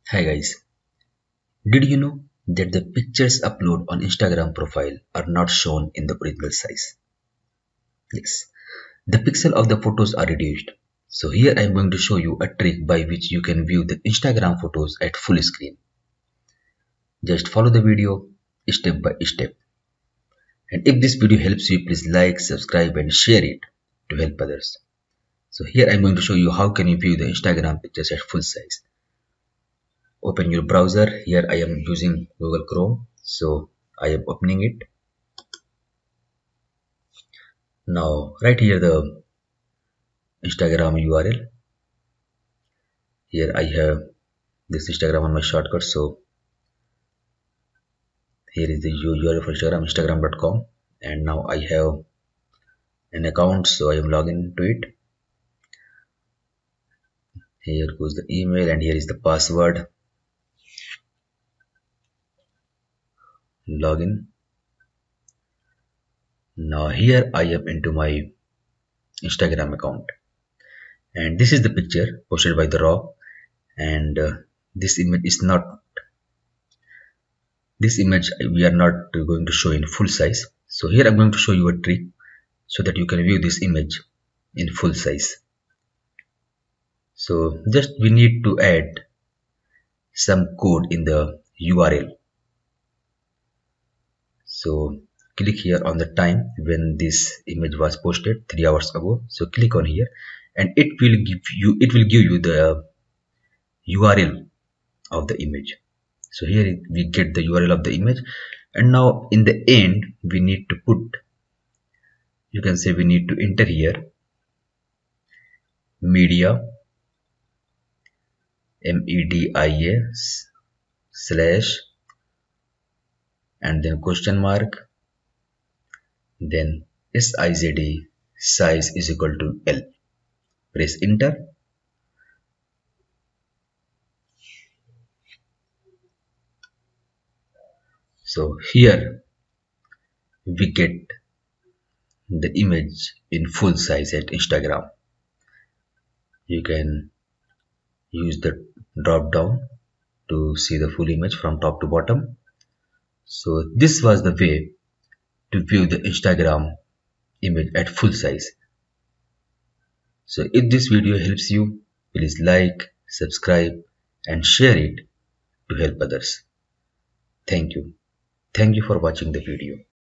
Hi guys, did you know that the pictures uploaded on Instagram profile are not shown in the original size? Yes, the pixel of the photos are reduced. So here I am going to show you a trick by which you can view the Instagram photos at full screen. Just follow the video step by step. And if this video helps you, please like, subscribe and share it to help others. So here I am going to show you how can you view the Instagram pictures at full size. Open your browser. Here I am using Google Chrome. So I am opening it. Now right here the Instagram URL. Here I have this Instagram on my shortcut. So here is the URL for Instagram, instagram.com, and now I have an account, so I am logging to it. Here goes the email and here is the password. Login. Now here I am into my Instagram account, and this is the picture posted by The Rock, and this image is not this image we are not going to show in full size. So here I'm going to show you a trick so that you can view this image in full size. So just we need to add some code in the URL. So click here on the time when this image was posted 3 hours ago. So click on here and it will give you the URL of the image. So here we get the URL of the image, and now in the end we need to put, you can say we need to enter here media media slash and then question mark, then SIZD size is equal to L. Press enter. So here we get the image in full size at Instagram. You can use the drop down to see the full image from top to bottom. So this was the way to view the Instagram image at full size. So if this video helps you, please like, subscribe and share it to help others. Thank you. Thank you for watching the video.